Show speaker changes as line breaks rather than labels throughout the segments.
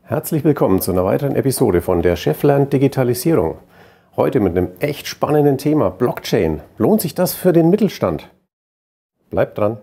Herzlich willkommen zu einer weiteren Episode von Der Chef lernt Digitalisierung. Heute mit einem echt spannenden Thema, Blockchain. Lohnt sich das für den Mittelstand? Bleibt dran.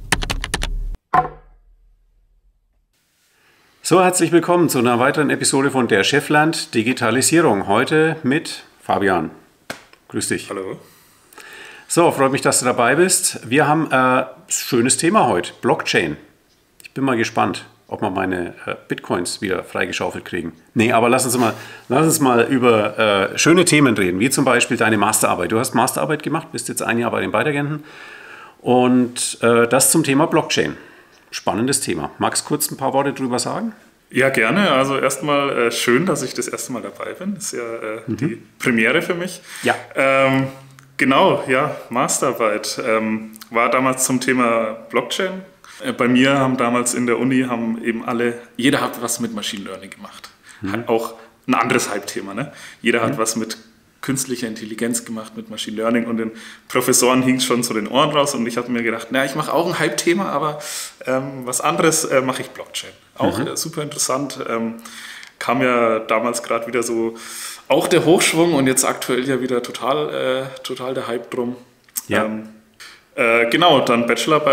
So, herzlich willkommen zu einer weiteren Episode von Der Chef lernt Digitalisierung. Heute mit Fabian. Grüß dich.
Hallo.
So, freut mich, dass du dabei bist. Wir haben ein schönes Thema heute, Blockchain. Ich bin mal gespannt, ob wir meine Bitcoins wieder freigeschaufelt kriegen. Nee, aber lass uns mal über schöne Themen reden, wie zum Beispiel deine Masterarbeit. Du hast Masterarbeit gemacht, bist jetzt ein Jahr bei den Beitagenten und das zum Thema Blockchain. Spannendes Thema. Magst du kurz ein paar Worte drüber sagen?
Ja, gerne. Also erstmal schön, dass ich das erste Mal dabei bin. Das ist ja die Premiere für mich.
Ja.
Genau, ja, Masterarbeit war damals zum Thema Blockchain. Bei mir haben damals in der Uni jeder hat was mit Machine Learning gemacht. Hat auch ein anderes Hype-Thema, ne? Jeder hat was mit künstlicher Intelligenz gemacht, mit Machine Learning, und den Professoren hing es schon zu den Ohren raus und ich habe mir gedacht, ich mache auch ein Hype-Thema, aber was anderes mache ich Blockchain. Auch super interessant. Kam ja damals gerade wieder so auch der Hochschwung und jetzt aktuell ja wieder total der Hype drum.
Ja.
Genau, dann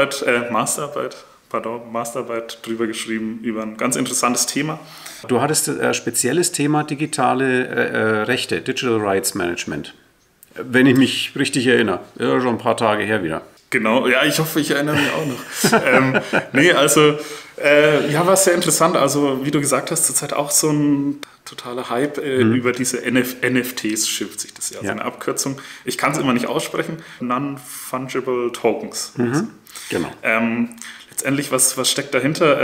Masterarbeit drüber geschrieben über ein ganz interessantes Thema.
Du hattest ein spezielles Thema digitale Rechte, Digital Rights Management. Wenn ich mich richtig erinnere. Ja, schon ein paar Tage her wieder.
Genau, ja, ich hoffe, ich erinnere mich auch noch. War sehr interessant. Also, wie du gesagt hast, zurzeit auch so ein totaler Hype über diese NFTs, schimpft sich das ja. Also eine Abkürzung. Ich kann es immer nicht aussprechen. Non-Fungible Tokens.
Genau.
Letztendlich, was steckt dahinter?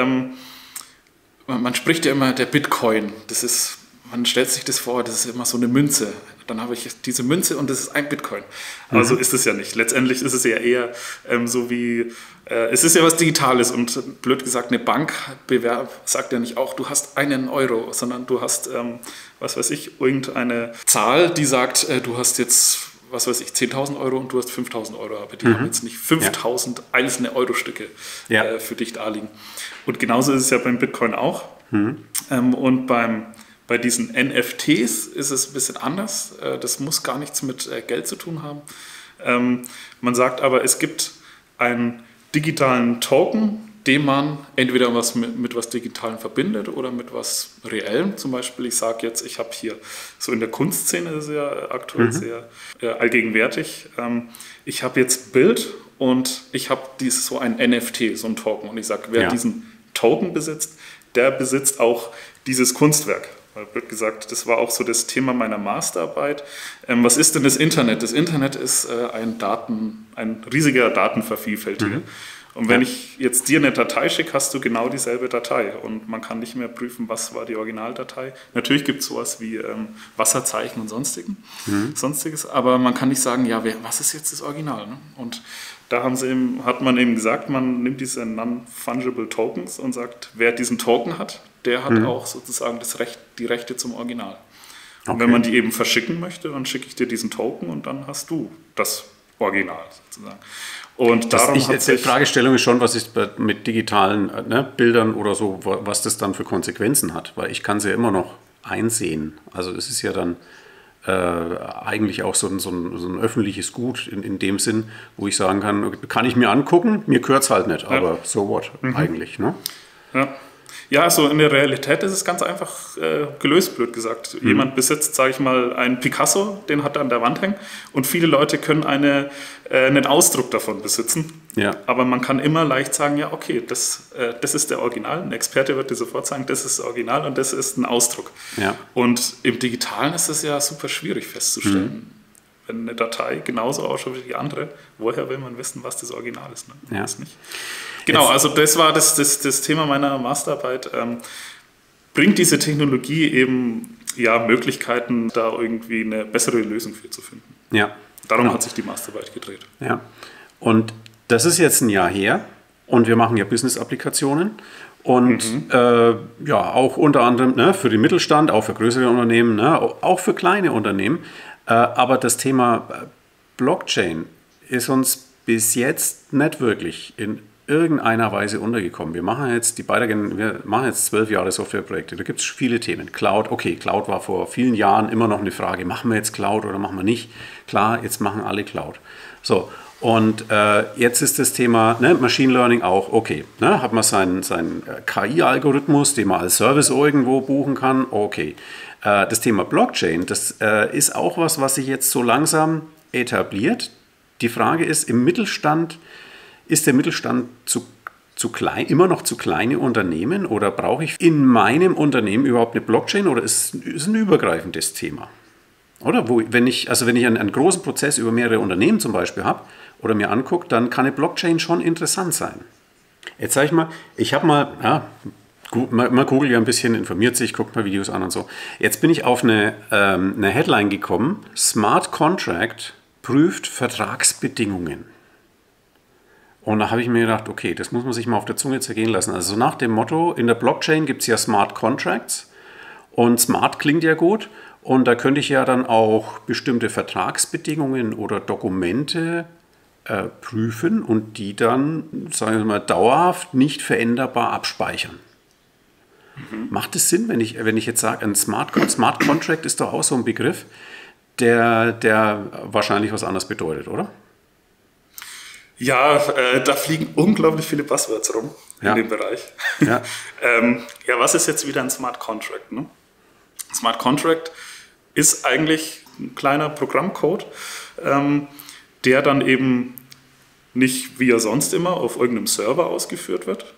Man spricht ja immer der Bitcoin. Man stellt sich das vor, das ist immer so eine Münze. Dann habe ich diese Münze und das ist ein Bitcoin. Aber so ist es ja nicht. Letztendlich ist es ja eher so wie, es ist ja was Digitales und blöd gesagt, eine Bank sagt ja nicht auch, du hast 1 Euro, sondern du hast, irgendeine Zahl, die sagt, du hast jetzt, 10.000 Euro und du hast 5.000 Euro. Aber die haben jetzt nicht 5.000 einzelne Euro-Stücke für dich da liegen. Und genauso ist es ja beim Bitcoin auch. Und bei diesen NFTs ist es ein bisschen anders. Das muss gar nichts mit Geld zu tun haben. Man sagt aber, es gibt einen digitalen Token, den man entweder mit was Digitalem verbindet oder mit was Reellem. Zum Beispiel, ich sage jetzt, ich habe hier, so in der Kunstszene ist es ja aktuell sehr allgegenwärtig, ich habe jetzt ein Bild und ich habe so ein NFT, so ein Token. Und ich sage, wer diesen Token besitzt, der besitzt auch dieses Kunstwerk. Wird gesagt, das war auch so das Thema meiner Masterarbeit. Was ist denn das Internet? Das Internet ist ein riesiger Datenvervielfältiger. Und wenn ich jetzt dir eine Datei schicke, hast du genau dieselbe Datei. Und man kann nicht mehr prüfen, was war die Originaldatei. Natürlich gibt es sowas wie Wasserzeichen und Sonstiges, aber man kann nicht sagen, was ist jetzt das Original? Ne? Und da hat man eben gesagt, man nimmt diese Non-Fungible Tokens und sagt, wer diesen Token hat, der hat auch sozusagen die Rechte zum Original. Und wenn man die eben verschicken möchte, dann schicke ich dir diesen Token und dann hast du das Original sozusagen. Und
die Fragestellung ist schon, was ist mit digitalen Bildern oder so, was das dann für Konsequenzen hat, weil ich kann es ja immer noch einsehen. Also es ist ja dann eigentlich auch so ein öffentliches Gut in dem Sinn, wo ich sagen kann ich mir angucken, mir gehört es halt nicht, aber so what eigentlich. Ne?
Ja, so in der Realität ist es ganz einfach gelöst, blöd gesagt. Jemand besitzt, sage ich mal, einen Picasso, den hat er an der Wand hängen und viele Leute können einen Ausdruck davon besitzen. Ja. Aber man kann immer leicht sagen, das ist der Original. Ein Experte wird dir sofort sagen, das ist das Original und das ist ein Ausdruck. Ja. Und im Digitalen ist es ja super schwierig festzustellen. Wenn eine Datei genauso ausschaut wie die andere, woher will man wissen, was das Original ist? Ne? Ja. Das nicht. Genau, also das war das Thema meiner Masterarbeit. Bringt diese Technologie eben Möglichkeiten, da irgendwie eine bessere Lösung für zu finden.
Ja.
Darum hat sich die Masterarbeit gedreht.
Ja. Und das ist jetzt ein Jahr her und wir machen ja Business-Applikationen und auch unter anderem für den Mittelstand, auch für größere Unternehmen, auch für kleine Unternehmen. Aber das Thema Blockchain ist uns bis jetzt nicht wirklich in irgendeiner Weise untergekommen. Wir machen jetzt 12 Jahre Softwareprojekte. Da gibt es viele Themen. Cloud, okay, Cloud war vor vielen Jahren immer noch eine Frage. Machen wir jetzt Cloud oder machen wir nicht? Klar, jetzt machen alle Cloud. So, und jetzt ist das Thema Machine Learning auch, okay. Hat man seinen KI-Algorithmus, den man als Service irgendwo buchen kann, okay. Das Thema Blockchain, das ist auch was sich jetzt so langsam etabliert. Die Frage ist, ist der Mittelstand zu klein, immer noch zu kleine Unternehmen oder brauche ich in meinem Unternehmen überhaupt eine Blockchain oder ist ein übergreifendes Thema? Oder wenn ich einen großen Prozess über mehrere Unternehmen zum Beispiel habe oder mir angucke, dann kann eine Blockchain schon interessant sein. Jetzt sage ich mal, man googelt ja ein bisschen, informiert sich, guckt mal Videos an und so. Jetzt bin ich auf eine Headline gekommen, Smart Contract prüft Vertragsbedingungen. Und da habe ich mir gedacht, okay, das muss man sich mal auf der Zunge zergehen lassen. Also so nach dem Motto, in der Blockchain gibt es ja Smart Contracts und Smart klingt ja gut und da könnte ich ja dann auch bestimmte Vertragsbedingungen oder Dokumente prüfen und die dann, sagen wir mal, dauerhaft nicht veränderbar abspeichern. Macht es Sinn, wenn ich jetzt sage, ein Smart Contract ist doch auch so ein Begriff, der wahrscheinlich was anderes bedeutet, oder?
Ja, da fliegen unglaublich viele Buzzwords rum in dem Bereich.
Ja.
Was ist jetzt wieder ein Smart Contract? Ne? Smart Contract ist eigentlich ein kleiner Programmcode, der dann eben nicht wie sonst immer auf irgendeinem Server ausgeführt wird,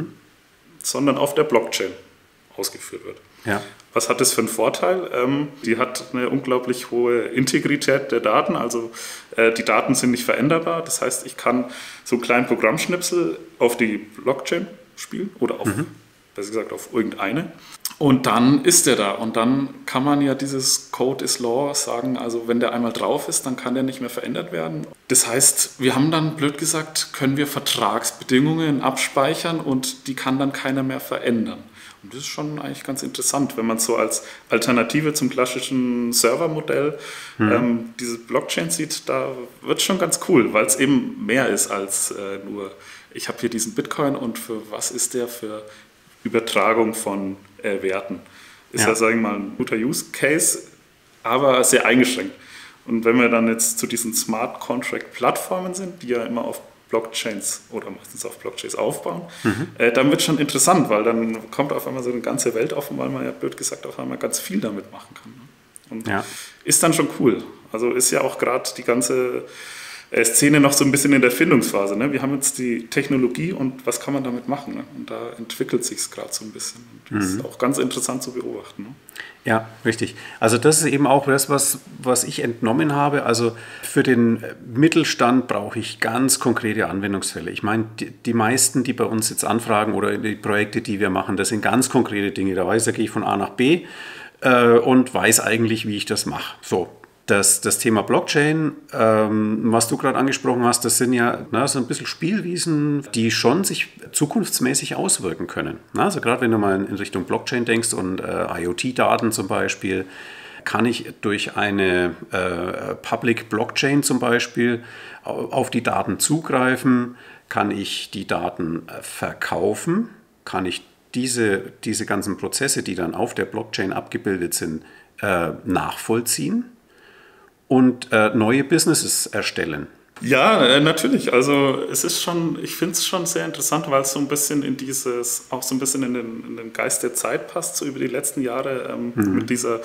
sondern auf der Blockchain ausgeführt wird.
Ja.
Was hat das für einen Vorteil? Die hat eine unglaublich hohe Integrität der Daten, also die Daten sind nicht veränderbar. Das heißt, ich kann so einen kleinen Programmschnipsel auf die Blockchain spielen oder besser gesagt auf irgendeine. Und dann ist der da und dann kann man ja dieses Code is Law sagen, also wenn der einmal drauf ist, dann kann der nicht mehr verändert werden. Das heißt, wir haben dann, blöd gesagt, können wir Vertragsbedingungen abspeichern und die kann dann keiner mehr verändern. Und das ist schon eigentlich ganz interessant, wenn man so als Alternative zum klassischen Servermodell diese Blockchain sieht, da wird es schon ganz cool, weil es eben mehr ist als nur, ich habe hier diesen Bitcoin und für was ist der für Übertragung von Werten. Ist ja, sagen wir mal, ein guter Use Case, aber sehr eingeschränkt. Und wenn wir dann jetzt zu diesen Smart Contract Plattformen sind, die ja immer auf Blockchains oder meistens auf Blockchains aufbauen, dann wird es schon interessant, weil dann kommt auf einmal so eine ganze Welt offen, weil man ja blöd gesagt auf einmal ganz viel damit machen kann. Und ist dann schon cool. Also ist ja auch gerade die ganze Szene noch so ein bisschen in der Findungsphase. Ne? Wir haben jetzt die Technologie und was kann man damit machen? Ne? Und da entwickelt sich es gerade so ein bisschen. Und das ist auch ganz interessant zu beobachten. Ne?
Ja, richtig. Also das ist eben auch das, was ich entnommen habe. Also für den Mittelstand brauche ich ganz konkrete Anwendungsfälle. Ich meine, die meisten, die bei uns jetzt anfragen oder die Projekte, die wir machen, das sind ganz konkrete Dinge. Da gehe ich von A nach B und weiß eigentlich, wie ich das mache. So. Das Thema Blockchain, was du gerade angesprochen hast, das sind ja so ein bisschen Spielwiesen, die schon sich zukunftsmäßig auswirken können. Also gerade wenn du mal in Richtung Blockchain denkst und IoT-Daten zum Beispiel, kann ich durch eine Public Blockchain zum Beispiel auf die Daten zugreifen, kann ich die Daten verkaufen, kann ich diese ganzen Prozesse, die dann auf der Blockchain abgebildet sind, nachvollziehen und neue Businesses erstellen.
Ja, natürlich. Also es ist schon, ich finde es schon sehr interessant, weil es so ein bisschen in den Geist der Zeit passt, so über die letzten Jahre mit dieser,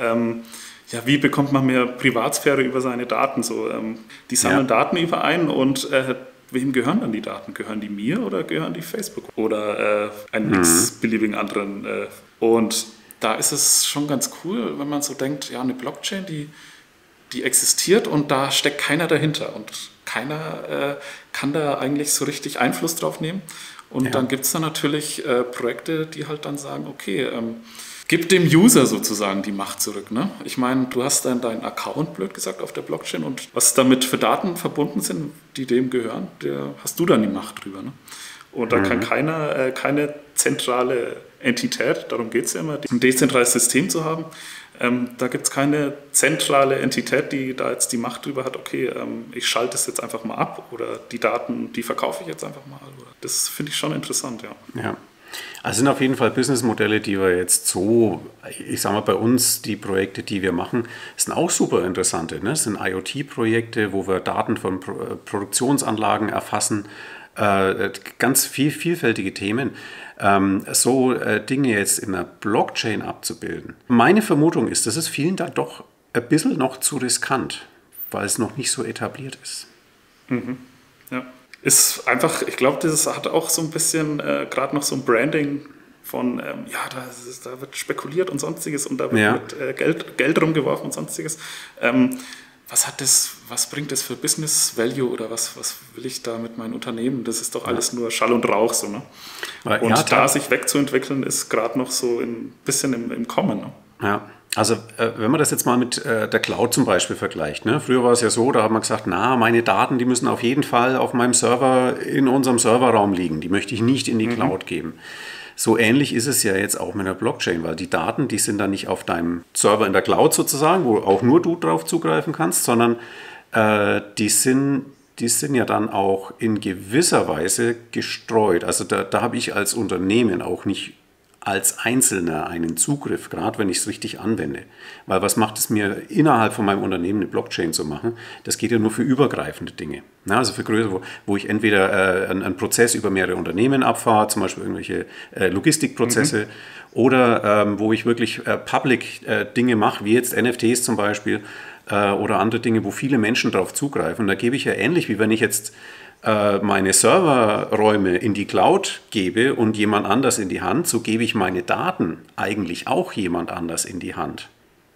wie bekommt man mehr Privatsphäre über seine Daten? So, die sammeln Daten überein und wem gehören dann die Daten? Gehören die mir oder gehören die Facebook oder einen x-beliebigen anderen? Und da ist es schon ganz cool, wenn man so denkt, ja, eine Blockchain, die existiert und da steckt keiner dahinter und keiner kann da eigentlich so richtig Einfluss drauf nehmen. Und dann gibt es dann natürlich Projekte, die halt dann sagen, okay, gib dem User sozusagen die Macht zurück. Ne? Ich meine, du hast dann deinen Account, blöd gesagt, auf der Blockchain und was damit für Daten verbunden sind, die dem gehören, hast du dann die Macht drüber. Ne? Und da kann keine zentrale Entität, darum geht es ja immer, ein dezentrales System zu haben, Da gibt es keine zentrale Entität, die da jetzt die Macht drüber hat, okay, ich schalte es jetzt einfach mal ab oder die Daten, die verkaufe ich jetzt einfach mal. Das finde ich schon interessant, ja.
Ja. Also sind auf jeden Fall Businessmodelle, die wir jetzt so, ich sage mal, bei uns, die Projekte, die wir machen, sind auch super interessante. Ne? Das sind IoT-Projekte, wo wir Daten von Produktionsanlagen erfassen, ganz vielfältige Themen. So Dinge jetzt in der Blockchain abzubilden. Meine Vermutung ist, das ist vielen dann doch ein bisschen noch zu riskant, weil es noch nicht so etabliert ist.
Mhm. Ja. Ist einfach, ich glaube, das hat auch so ein bisschen gerade noch so ein Branding von, da wird spekuliert und Sonstiges und da wird mit Geld rumgeworfen und Sonstiges. Was bringt das für Business Value oder was will ich da mit meinem Unternehmen? Das ist doch alles nur Schall und Rauch. So, ne? Und da sich wegzuentwickeln, ist gerade noch so ein bisschen im Kommen. Ne?
Ja. Also wenn man das jetzt mal mit der Cloud zum Beispiel vergleicht. Ne? Früher war es ja so, da hat man gesagt, meine Daten, die müssen auf jeden Fall auf meinem Server, in unserem Serverraum liegen. Die möchte ich nicht in die Cloud geben. So ähnlich ist es ja jetzt auch mit der Blockchain, weil die Daten, die sind dann nicht auf deinem Server in der Cloud sozusagen, wo auch nur du drauf zugreifen kannst, sondern die sind ja dann auch in gewisser Weise gestreut. Also da habe ich als Unternehmen auch nicht als Einzelner einen Zugriff, gerade wenn ich es richtig anwende. Weil was macht es mir, innerhalb von meinem Unternehmen eine Blockchain zu machen? Das geht ja nur für übergreifende Dinge. Ja, also für größere, wo ich entweder einen Prozess über mehrere Unternehmen abfahre, zum Beispiel irgendwelche Logistikprozesse, oder wo ich wirklich Public Dinge mache, wie jetzt NFTs zum Beispiel, oder andere Dinge, wo viele Menschen darauf zugreifen. Und da gebe ich ja ähnlich, wie wenn ich jetzt meine Serverräume in die Cloud gebe und jemand anders in die Hand, so gebe ich meine Daten eigentlich auch jemand anders in die Hand.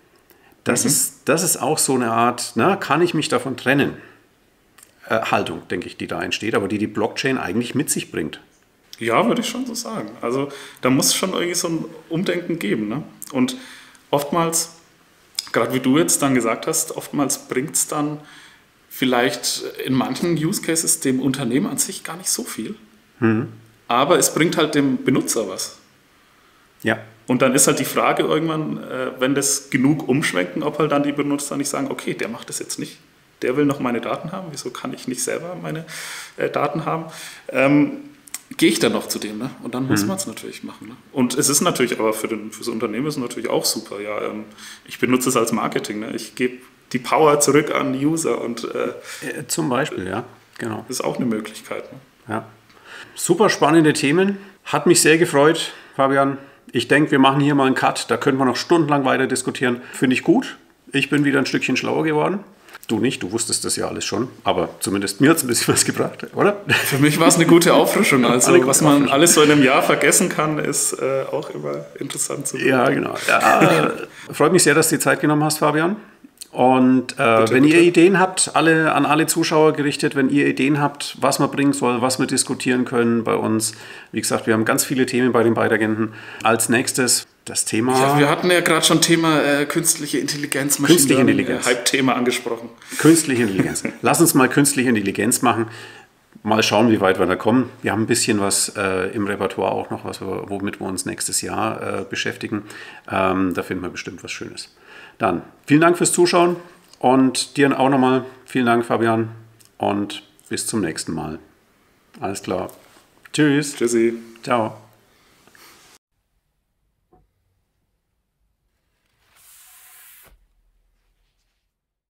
Das ist auch so eine Art, kann ich mich davon trennen? Haltung, denke ich, die da entsteht, aber die Blockchain eigentlich mit sich bringt.
Ja, würde ich schon so sagen. Also da muss es schon irgendwie so ein Umdenken geben. Ne? Und oftmals, gerade wie du jetzt dann gesagt hast, oftmals bringt es dann vielleicht in manchen Use Cases dem Unternehmen an sich gar nicht so viel. Aber es bringt halt dem Benutzer was.
Ja.
Und dann ist halt die Frage irgendwann, wenn das genug umschwenken, ob halt dann die Benutzer nicht sagen, okay, der macht das jetzt nicht. Der will noch meine Daten haben. Wieso kann ich nicht selber meine Daten haben? Gehe ich dann noch zu dem, ne? Und dann muss man es natürlich machen. Ne? Und es ist natürlich, aber für das Unternehmen ist es natürlich auch super. Ja, ich benutze es als Marketing. Ne? Ich gebe die Power zurück an die User. Und,
zum Beispiel, ja, genau.
Das ist auch eine Möglichkeit. Ne?
Ja. Super spannende Themen. Hat mich sehr gefreut, Fabian. Ich denke, wir machen hier mal einen Cut. Da können wir noch stundenlang weiter diskutieren. Finde ich gut. Ich bin wieder ein Stückchen schlauer geworden. Du nicht, du wusstest das ja alles schon, aber zumindest mir hat es ein bisschen was gebracht, oder?
Für mich war es eine gute Auffrischung. Also was man alles so in einem Jahr vergessen kann, ist auch immer interessant zu hören.
Ja, genau. Ja, freut mich sehr, dass du die Zeit genommen hast, Fabian. Und wenn ihr Ideen habt, an alle Zuschauer gerichtet, wenn ihr Ideen habt, was man bringen soll, was wir diskutieren können bei uns. Wie gesagt, wir haben ganz viele Themen bei den Beitagenten. Als nächstes das Thema...
Ja, wir hatten ja gerade schon Thema künstliche Intelligenz,
Künstliche Intelligenz.
Hype-Thema angesprochen.
Künstliche Intelligenz. Lass uns mal künstliche Intelligenz machen. Mal schauen, wie weit wir da kommen. Wir haben ein bisschen was im Repertoire auch noch, womit wir uns nächstes Jahr beschäftigen. Da finden wir bestimmt was Schönes. Dann vielen Dank fürs Zuschauen und dir auch nochmal vielen Dank, Fabian, und bis zum nächsten Mal. Alles klar. Tschüss.
Tschüssi.
Ciao.